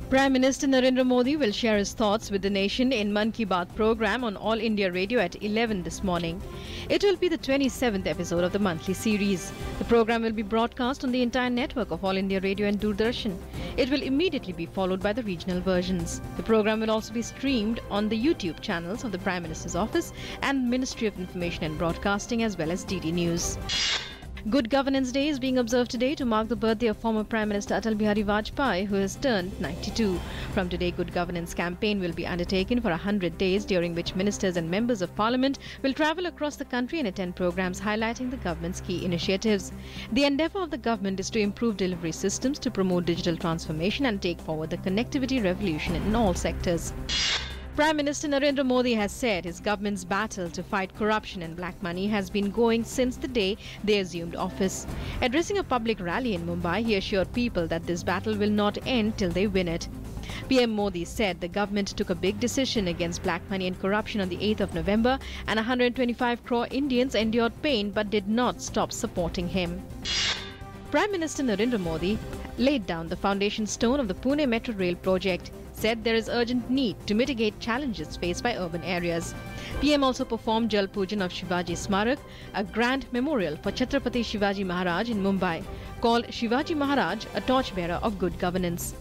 Prime Minister Narendra Modi will share his thoughts with the nation in Mann Ki Baat program on All India Radio at 11 this morning. It will be the 27th episode of the monthly series. The program will be broadcast on the entire network of All India Radio and Doordarshan. It will immediately be followed by the regional versions. The program will also be streamed on the YouTube channels of the Prime Minister's Office and Ministry of Information and Broadcasting as well as DD News. Good Governance Day is being observed today to mark the birthday of former Prime Minister Atal Bihari Vajpayee, who has turned 92. From today, Good Governance campaign will be undertaken for 100 days, during which ministers and members of parliament will travel across the country and attend programs highlighting the government's key initiatives. The endeavour of the government is to improve delivery systems, to promote digital transformation and take forward the connectivity revolution in all sectors. Prime Minister Narendra Modi has said his government's battle to fight corruption and black money has been going since the day they assumed office. Addressing a public rally in Mumbai, he assured people that this battle will not end till they win it. PM Modi said the government took a big decision against black money and corruption on the 8th of November, and 125 crore Indians endured pain but did not stop supporting him. Prime Minister Narendra Modi laid down the foundation stone of the Pune Metro Rail project, said there is urgent need to mitigate challenges faced by urban areas. PM also performed Jal Pujan of Shivaji Smarak, a grand memorial for Chhatrapati Shivaji Maharaj in Mumbai, called Shivaji Maharaj, a torchbearer of good governance.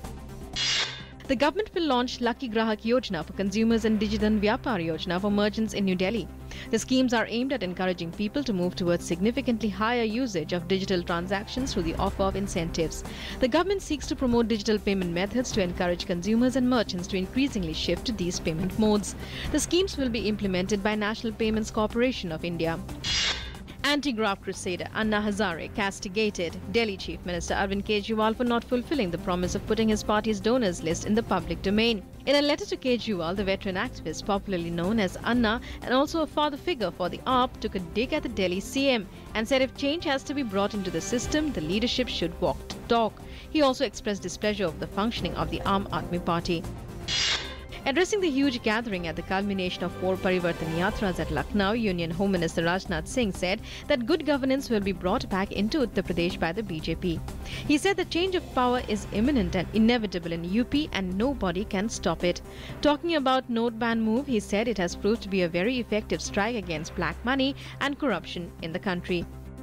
The government will launch Lucky Grahak Yojana for consumers and Digidan Vyapar Yojana for merchants in New Delhi. The schemes are aimed at encouraging people to move towards significantly higher usage of digital transactions through the offer of incentives. The government seeks to promote digital payment methods to encourage consumers and merchants to increasingly shift to these payment modes. The schemes will be implemented by National Payments Corporation of India. Anti-graft crusader Anna Hazare castigated Delhi Chief Minister Arvind Kejriwal for not fulfilling the promise of putting his party's donors list in the public domain. In a letter to Kejriwal, the veteran activist, popularly known as Anna and also a father figure for the AAP, took a dig at the Delhi CM and said if change has to be brought into the system, the leadership should walk the talk. He also expressed displeasure of the functioning of the Aam Aadmi Party. Addressing the huge gathering at the culmination of 4 Parivartan Yatras at Lucknow, Union Home Minister Rajnath Singh said that good governance will be brought back into Uttar Pradesh by the BJP. He said the change of power is imminent and inevitable in UP and nobody can stop it. Talking about note ban move, he said it has proved to be a very effective strike against black money and corruption in the country.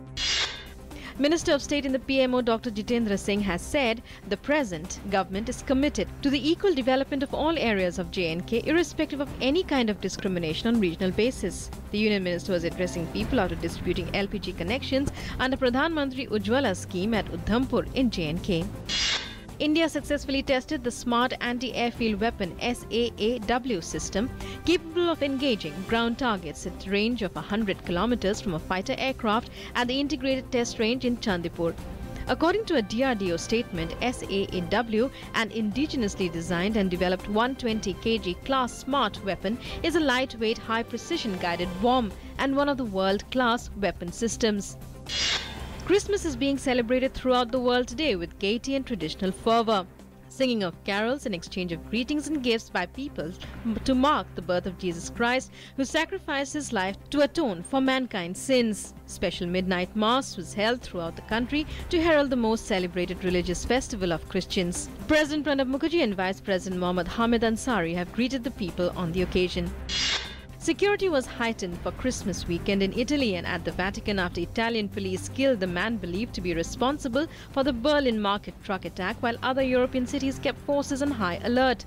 Minister of State in the PMO Dr. Jitendra Singh has said the present government is committed to the equal development of all areas of J&K irrespective of any kind of discrimination on regional basis. The Union Minister was addressing people after distributing LPG connections under Pradhan Mantri Ujjwala scheme at Udhampur in J&K. India successfully tested the Smart Anti-Airfield Weapon SAAW system, capable of engaging ground targets at a range of 100 kilometers from a fighter aircraft at the Integrated Test Range in Chandipur. According to a DRDO statement, SAAW, an indigenously designed and developed 120 kg class smart weapon, is a lightweight, high-precision guided bomb and one of the world-class weapon systems. Christmas is being celebrated throughout the world today with gaiety and traditional fervour. Singing of carols and exchange of greetings and gifts by people to mark the birth of Jesus Christ, who sacrificed his life to atone for mankind's sins. Special midnight mass was held throughout the country to herald the most celebrated religious festival of Christians. President Pranab Mukherjee and Vice President Mohammad Hamid Ansari have greeted the people on the occasion. Security was heightened for Christmas weekend in Italy and at the Vatican after Italian police killed the man believed to be responsible for the Berlin market truck attack, while other European cities kept forces on high alert.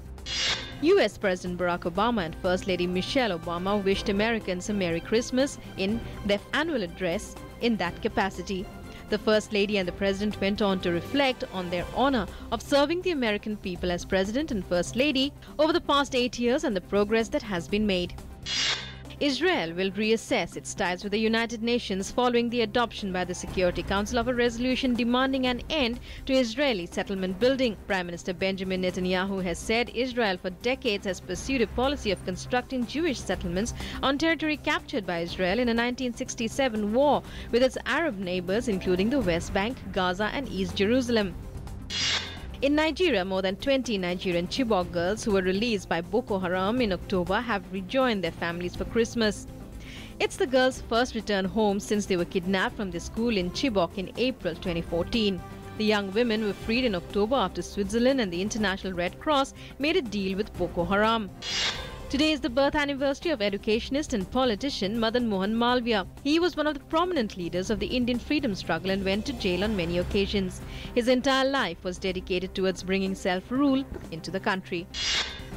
US President Barack Obama and First Lady Michelle Obama wished Americans a Merry Christmas in their annual address in that capacity. The First Lady and the President went on to reflect on their honor of serving the American people as President and First Lady over the past 8 years and the progress that has been made. Israel will reassess its ties with the United Nations following the adoption by the Security Council of a resolution demanding an end to Israeli settlement building. Prime Minister Benjamin Netanyahu has said Israel for decades has pursued a policy of constructing Jewish settlements on territory captured by Israel in a 1967 war with its Arab neighbors, including the West Bank, Gaza and East Jerusalem. In Nigeria, more than 20 Nigerian Chibok girls who were released by Boko Haram in October have rejoined their families for Christmas. It's the girls' first return home since they were kidnapped from their school in Chibok in April 2014. The young women were freed in October after Switzerland and the International Red Cross made a deal with Boko Haram. Today is the birth anniversary of educationist and politician Madan Mohan Malviya. He was one of the prominent leaders of the Indian freedom struggle and went to jail on many occasions. His entire life was dedicated towards bringing self-rule into the country.